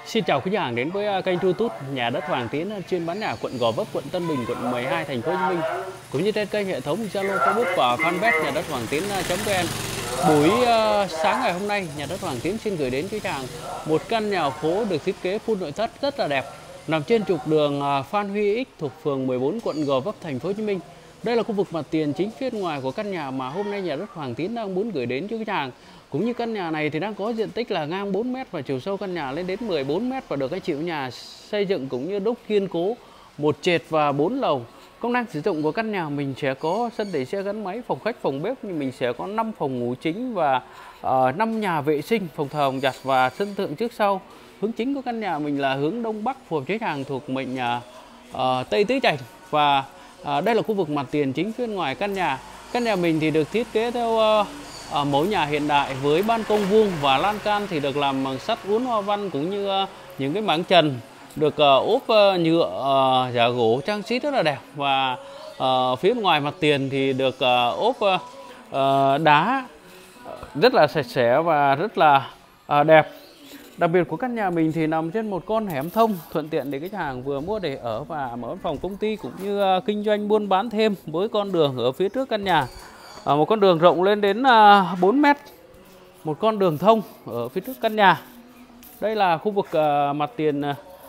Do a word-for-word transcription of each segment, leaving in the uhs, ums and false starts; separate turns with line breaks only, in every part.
Xin chào quý khách hàng đến với kênh YouTube Nhà đất Hoàng Tiến, chuyên bán nhà quận Gò Vấp, quận Tân Bình, quận mười hai, thành phố Hồ Chí Minh, cũng như trên kênh hệ thống Zalo, Facebook và Fanpage Nhà đất Hoàng Tiến.vn. Buổi uh, sáng ngày hôm nay, Nhà đất Hoàng Tiến xin gửi đến quý khách hàng một căn nhà phố được thiết kế full nội thất rất là đẹp, nằm trên trục đường uh, Phan Huy Ích thuộc phường mười bốn, quận Gò Vấp, thành phố Hồ Chí Minh. Đây là khu vực mặt tiền chính phía ngoài của căn nhà mà hôm nay Nhà đất Hoàng Tiến đang muốn gửi đến cho khách hàng. Cũng như căn nhà này thì đang có diện tích là ngang bốn mét và chiều sâu căn nhà lên đến mười bốn mét, và được cái chịu nhà xây dựng cũng như đúc kiên cố, một trệt và bốn lầu. Công năng sử dụng của căn nhà mình sẽ có sân để xe gắn máy, phòng khách, phòng bếp, nhưng mình sẽ có năm phòng ngủ chính và uh, năm nhà vệ sinh, phòng thờ, phòng giặt và sân thượng trước sau. Hướng chính của căn nhà mình là hướng đông bắc, phù hợp với khách hàng thuộc mệnh uh, uh, Tây Tứ Trạch, và uh, đây là khu vực mặt tiền chính phía ngoài căn nhà. Căn nhà mình thì được thiết kế theo uh, À, mẫu nhà hiện đại với ban công vuông và lan can thì được làm bằng sắt uốn hoa văn, cũng như uh, những cái mảng trần được uh, ốp uh, nhựa uh, giả gỗ trang trí rất là đẹp, và uh, phía ngoài mặt tiền thì được uh, ốp uh, uh, đá rất là sạch sẽ và rất là uh, đẹp. Đặc biệt của căn nhà mình thì nằm trên một con hẻm thông, thuận tiện để khách hàng vừa mua để ở và mở văn phòng công ty, cũng như uh, kinh doanh buôn bán thêm, với con đường ở phía trước căn nhà. À, một con đường rộng lên đến uh, bốn mét, một con đường thông ở phía trước căn nhà. Đây là khu vực uh, mặt tiền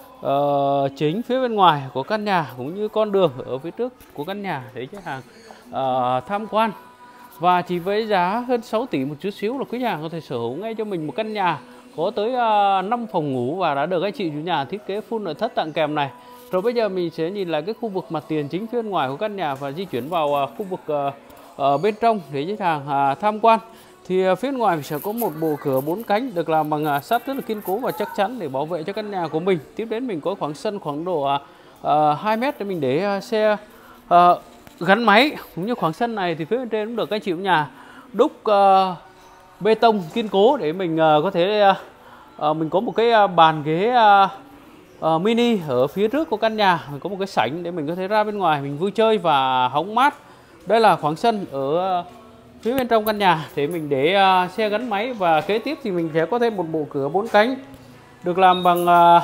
uh, chính phía bên ngoài của căn nhà, cũng như con đường ở phía trước của căn nhà để khách hàng uh, tham quan. Và chỉ với giá hơn sáu tỷ một chút xíu là quý hàng có thể sở hữu ngay cho mình một căn nhà có tới uh, năm phòng ngủ và đã được anh chị chủ nhà thiết kế full nội thất tặng kèm này. Rồi bây giờ mình sẽ nhìn lại cái khu vực mặt tiền chính phía bên ngoài của căn nhà và di chuyển vào uh, khu vực uh, ở bên trong để khách hàng à, tham quan. Thì à, phía ngoài sẽ có một bộ cửa bốn cánh được làm bằng à, sắt rất là kiên cố và chắc chắn để bảo vệ cho căn nhà của mình. Tiếp đến mình có khoảng sân khoảng độ à, à, hai mét để mình để à, xe à, gắn máy. Cũng như khoảng sân này thì phía bên trên cũng được các chị nhà đúc à, bê tông kiên cố để mình à, có thể à, à, mình có một cái à, bàn ghế à, à, mini ở phía trước của căn nhà. Mình có một cái sảnh để mình có thể ra bên ngoài mình vui chơi và hóng mát. Đây là khoảng sân ở phía bên trong căn nhà để mình để uh, xe gắn máy, và kế tiếp thì mình sẽ có thêm một bộ cửa bốn cánh được làm bằng uh,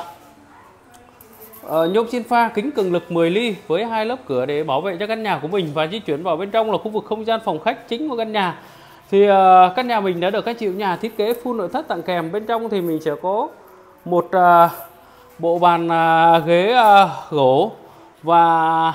uh, nhôm xin pha kính cường lực mười ly với hai lớp cửa để bảo vệ cho căn nhà của mình. Và di chuyển vào bên trong là khu vực không gian phòng khách chính của căn nhà. Thì uh, căn nhà mình đã được các chị nhà thiết kế full nội thất tặng kèm. Bên trong thì mình sẽ có một uh, bộ bàn uh, ghế uh, gỗ, và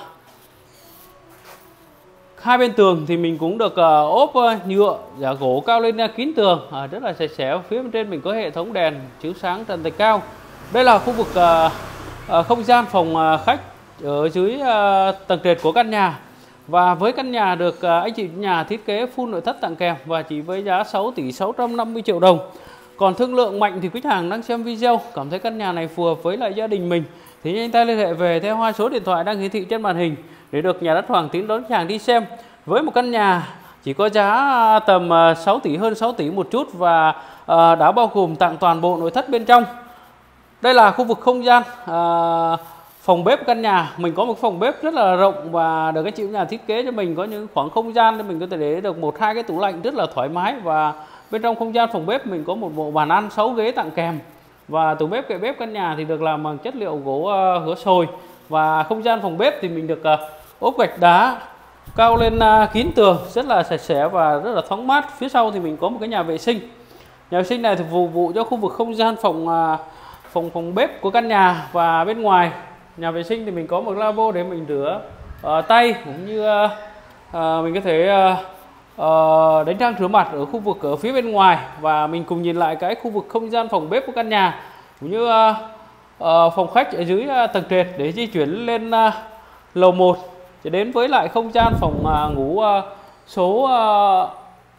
hai bên tường thì mình cũng được uh, ốp uh, nhựa giả gỗ cao lên uh, kín tường, uh, rất là sạch sẽ. Phía bên trên mình có hệ thống đèn chiếu sáng trần thạch cao. Đây là khu vực uh, uh, không gian phòng uh, khách ở dưới uh, tầng trệt của căn nhà. Và với căn nhà được uh, anh chị nhà thiết kế full nội thất tặng kèm và chỉ với giá sáu tỷ sáu trăm năm mươi triệu đồng. Còn thương lượng mạnh thì quý khách hàng đang xem video cảm thấy căn nhà này phù hợp với lại gia đình mình thì nhanh tay liên hệ về theo hai số điện thoại đang hiển thị trên màn hình để được Nhà đất Hoàng Tiến đón khách hàng đi xem. Với một căn nhà chỉ có giá tầm sáu tỷ, hơn sáu tỷ một chút, và đã bao gồm tặng toàn bộ nội thất bên trong. Đây là khu vực không gian phòng bếp căn nhà. Mình có một phòng bếp rất là rộng và được các chị nhà thiết kế cho mình có những khoảng không gian để mình có thể để được một hai cái tủ lạnh rất là thoải mái. Và bên trong không gian phòng bếp mình có một bộ bàn ăn, sáu ghế tặng kèm, và tủ bếp kệ bếp căn nhà thì được làm bằng chất liệu gỗ gỗ sồi. Và không gian phòng bếp thì mình được ốp gạch đá cao lên uh, kín tường, rất là sạch sẽ và rất là thoáng mát. Phía sau thì mình có một cái nhà vệ sinh. Nhà vệ sinh này thì phục vụ cho khu vực không gian phòng uh, phòng phòng bếp của căn nhà. Và bên ngoài nhà vệ sinh thì mình có một lavabo để mình rửa uh, tay, cũng như uh, uh, mình có thể uh, uh, đánh răng rửa mặt ở khu vực ở phía bên ngoài. Và mình cùng nhìn lại cái khu vực không gian phòng bếp của căn nhà, cũng như uh, uh, phòng khách ở dưới uh, tầng trệt để di chuyển lên uh, lầu một. Cho đến với lại không gian phòng uh, ngủ uh, số uh,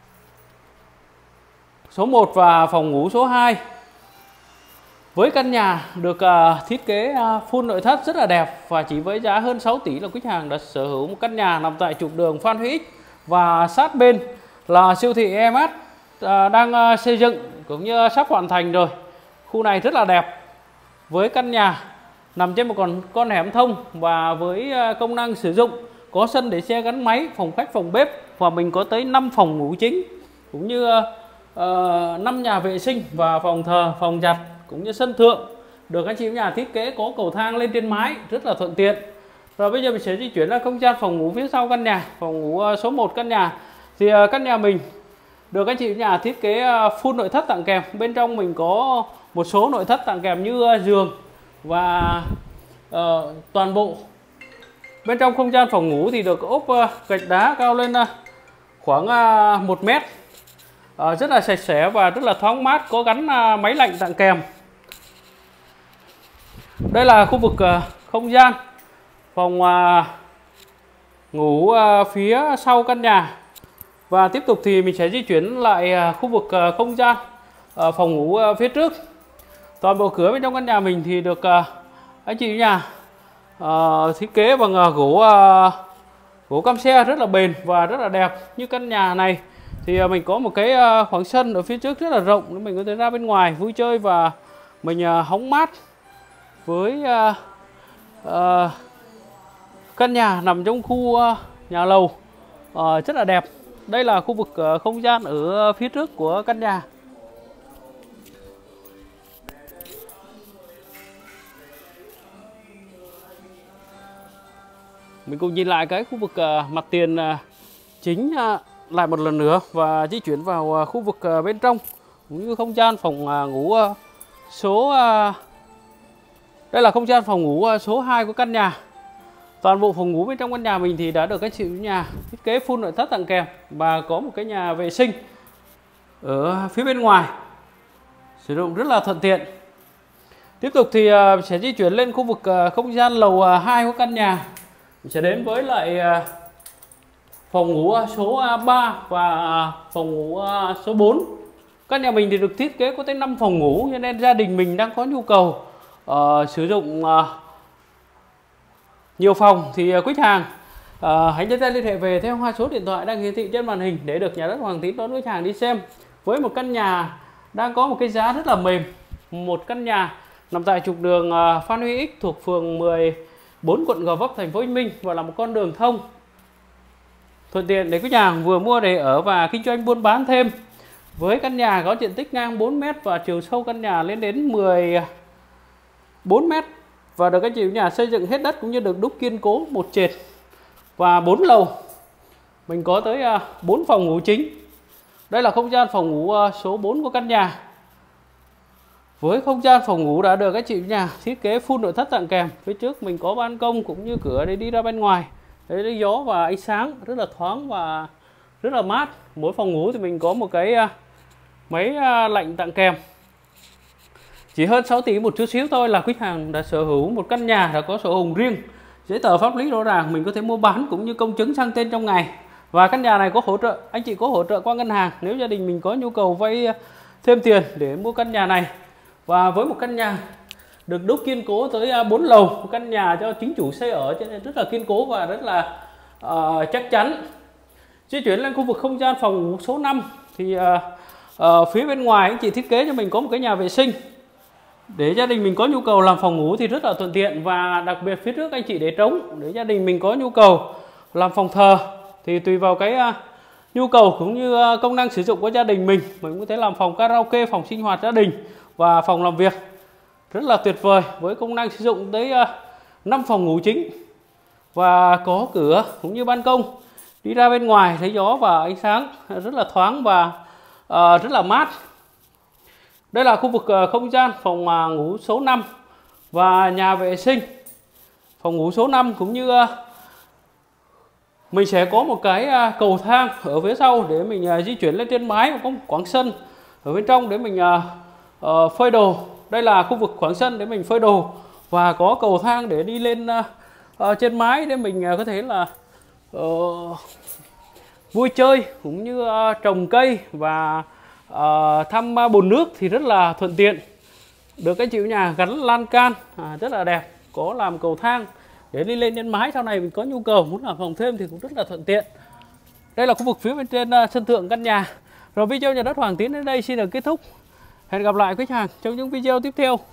số một và phòng ngủ số hai. Với căn nhà được uh, thiết kế uh, full nội thất rất là đẹp và chỉ với giá hơn sáu tỷ là quý hàng đã sở hữu một căn nhà nằm tại trục đường Phan Huy Ích, và sát bên là siêu thị e em ét uh, đang uh, xây dựng cũng như sắp hoàn thành rồi. Khu này rất là đẹp với căn nhà nằm trên một con con hẻm thông, và với công năng sử dụng có sân để xe gắn máy, phòng khách, phòng bếp, và mình có tới năm phòng ngủ chính, cũng như uh, năm nhà vệ sinh và phòng thờ, phòng giặt, cũng như sân thượng. được anh chị nhà thiết kế có cầu thang lên trên mái rất là thuận tiện. Rồi bây giờ mình sẽ di chuyển ra không gian phòng ngủ phía sau căn nhà, phòng ngủ số một căn nhà. Thì căn nhà mình được anh chị nhà thiết kế full nội thất tặng kèm. Bên trong mình có một số nội thất tặng kèm như giường và uh, toàn bộ bên trong không gian phòng ngủ thì được ốp uh, gạch đá cao lên uh, khoảng uh, một mét, uh, rất là sạch sẽ và rất là thoáng mát, có gắn uh, máy lạnh tặng kèm. Đây là khu vực uh, không gian phòng uh, ngủ uh, phía sau căn nhà. Và tiếp tục thì mình sẽ di chuyển lại uh, khu vực uh, không gian uh, phòng ngủ uh, phía trước. Toàn bộ cửa bên trong căn nhà mình thì được uh, anh chị nhà uh, thiết kế bằng uh, gỗ uh, gỗ cam xe rất là bền và rất là đẹp. Như căn nhà này thì uh, mình có một cái uh, khoảng sân ở phía trước rất là rộng để mình có thể ra bên ngoài vui chơi và mình uh, hóng mát. Với uh, uh, căn nhà nằm trong khu uh, nhà lầu uh, rất là đẹp. Đây là khu vực uh, không gian ở phía trước của căn nhà. Mình cùng nhìn lại cái khu vực uh, mặt tiền uh, chính uh, lại một lần nữa và di chuyển vào uh, khu vực uh, bên trong cũng như không gian phòng uh, ngủ uh, số uh, đây là không gian phòng ngủ uh, số hai của căn nhà. Toàn bộ phòng ngủ bên trong căn nhà mình thì đã được các chị nhà thiết kế full nội thất tặng kèm và có một cái nhà vệ sinh ở phía bên ngoài sử dụng rất là thuận tiện. Tiếp tục thì uh, sẽ di chuyển lên khu vực uh, không gian lầu hai uh, của căn nhà. Mình sẽ đến với lại uh, phòng ngủ số ba và phòng ngủ số bốn. Căn nhà mình thì được thiết kế có tới năm phòng ngủ, cho nên gia đình mình đang có nhu cầu uh, sử dụng uh, nhiều phòng thì uh, khách hàng uh, hãy nhấn tay liên hệ về theo hai số điện thoại đang hiển thị trên màn hình để được Nhà đất Hoàng Tín đón khách hàng đi xem. Với một căn nhà đang có một cái giá rất là mềm, một căn nhà nằm tại trục đường uh, Phan Huy Ích thuộc phường mười bốn quận Gò Vấp, thành phố Hồ Chí Minh và là một con đường thông thuận tiện để khách hàng vừa mua để ở và kinh doanh buôn bán thêm. Với căn nhà có diện tích ngang bốn mét và chiều sâu căn nhà lên đến mười bốn mét và được các chị nhà xây dựng hết đất cũng như được đúc kiên cố một trệt và bốn lầu. Mình có tới bốn phòng ngủ chính. Đây là không gian phòng ngủ số bốn của căn nhà. Với không gian phòng ngủ đã được các chị nhà thiết kế full nội thất tặng kèm. Phía trước mình có ban công cũng như cửa để đi ra bên ngoài. Đấy, lấy gió và ánh sáng rất là thoáng và rất là mát. Mỗi phòng ngủ thì mình có một cái máy lạnh tặng kèm. Chỉ hơn sáu tỷ một chút xíu thôi là khách hàng đã sở hữu một căn nhà đã có sổ hồng riêng, giấy tờ pháp lý rõ ràng, mình có thể mua bán cũng như công chứng sang tên trong ngày. Và căn nhà này có hỗ trợ, anh chị có hỗ trợ qua ngân hàng nếu gia đình mình có nhu cầu vay thêm tiền để mua căn nhà này. Và với một căn nhà được đúc kiên cố tới bốn lầu, một căn nhà cho chính chủ xây ở cho nên rất là kiên cố và rất là uh, chắc chắn. Di chuyển lên khu vực không gian phòng ngủ số năm thì uh, uh, phía bên ngoài anh chị thiết kế cho mình có một cái nhà vệ sinh để gia đình mình có nhu cầu làm phòng ngủ thì rất là thuận tiện. Và đặc biệt phía trước anh chị để trống để gia đình mình có nhu cầu làm phòng thờ thì tùy vào cái uh, nhu cầu cũng như uh, công năng sử dụng của gia đình mình, mình có thể làm phòng karaoke, phòng sinh hoạt gia đình và phòng làm việc rất là tuyệt vời với công năng sử dụng tới uh, năm phòng ngủ chính và có cửa cũng như ban công đi ra bên ngoài thấy gió và ánh sáng rất là thoáng và uh, rất là mát. Đây là khu vực uh, không gian phòng uh, ngủ số năm và nhà vệ sinh phòng ngủ số năm cũng như uh, mình sẽ có một cái uh, cầu thang ở phía sau để mình uh, di chuyển lên trên mái và có một khoảng sân ở bên trong để mình uh, uh, phơi đồ. Đây là khu vực khoảng sân để mình phơi đồ và có cầu thang để đi lên uh, uh, trên mái để mình uh, có thể là uh, vui chơi cũng như uh, trồng cây và uh, thăm uh, bồn nước thì rất là thuận tiện. Được cái chịu nhà gắn lan can à, rất là đẹp, có làm cầu thang để đi lên trên mái, sau này mình có nhu cầu muốn làm phòng thêm thì cũng rất là thuận tiện. Đây là khu vực phía bên trên uh, sân thượng căn nhà. Rồi video Nhà đất Hoàng Tín đến đây xin được kết thúc. Hẹn gặp lại khách hàng trong những video tiếp theo.